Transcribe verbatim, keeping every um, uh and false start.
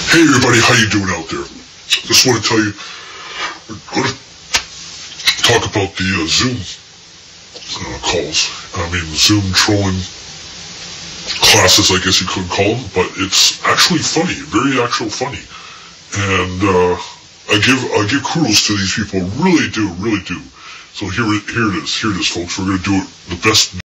Hey everybody, how you doing out there? Just want to tell you, we're going to talk about the uh, Zoom uh, calls. I mean, Zoom trolling classes, I guess you could call them, but it's actually funny, very actual funny. And uh, I give I give kudos to these people, really do, really do. So here, here it is, here it is, folks. We're going to do it the best.